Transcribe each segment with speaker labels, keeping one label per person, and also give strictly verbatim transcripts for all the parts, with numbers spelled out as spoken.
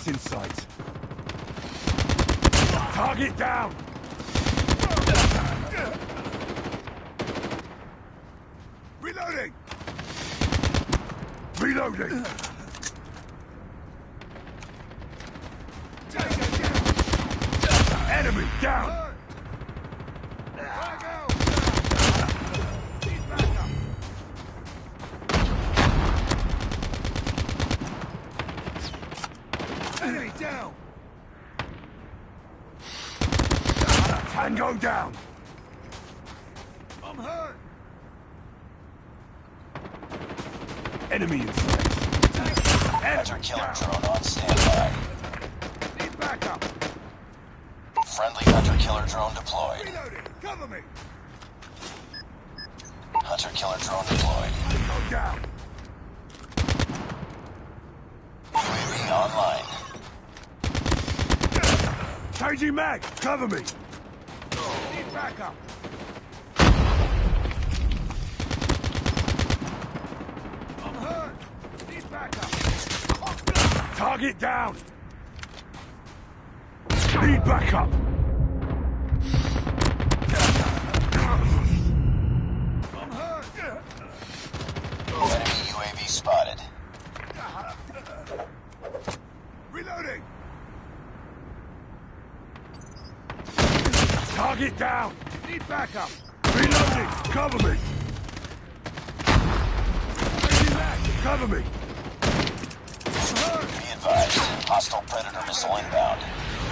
Speaker 1: in sight. Target down! Reloading! Reloading! Enemy down! Enemy down! Tango down! I'm hurt! Enemy in sight!
Speaker 2: Hunter killer drone on standby.
Speaker 1: Need backup!
Speaker 2: Friendly hunter killer drone deployed.
Speaker 1: Reloading! Cover me!
Speaker 2: Hunter killer drone deployed.
Speaker 1: Tango down!
Speaker 2: U A V online.
Speaker 1: Changing mag! Cover me! Need backup! I'm hurt! Need backup! Target down! Need backup! I'm hurt!
Speaker 2: Enemy U A V spotted.
Speaker 1: Reloading! Target down! Need backup! Reloading! Cover me! Changing mag! Cover me!
Speaker 2: Be advised. Hostile Predator missile inbound.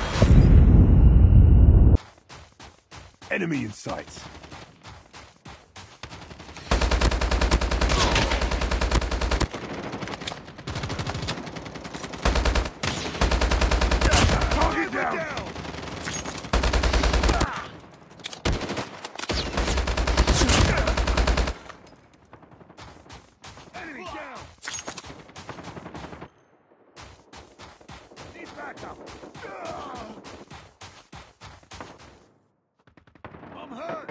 Speaker 1: Enemy in sight. Target down! Enemy down! Need backup! I'm hurt!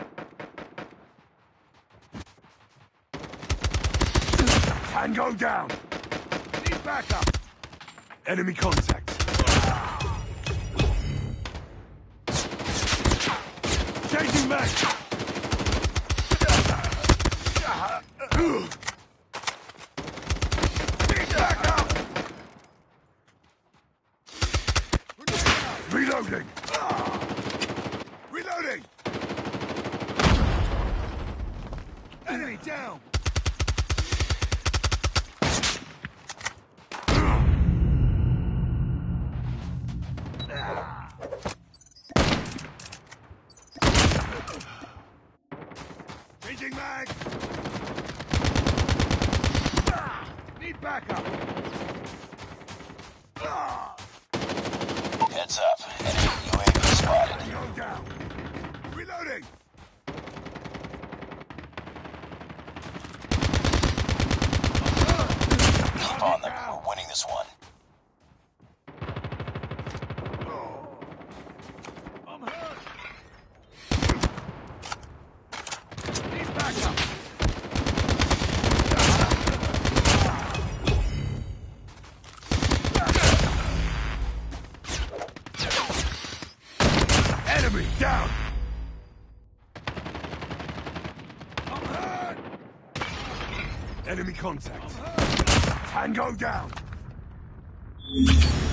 Speaker 1: Tango down! Need backup! Enemy contact! Changing mag! Need backup! Reloading! Reloading! Enemy down! Changing mag! Need backup!
Speaker 2: Heads up. Enemy U A V spotted.
Speaker 1: Go down! Reloading!
Speaker 2: Keep on them. We're winning this one.
Speaker 1: I'm hurt! Need backup! Enemy down! I'm hurt! Enemy contact. Tango down!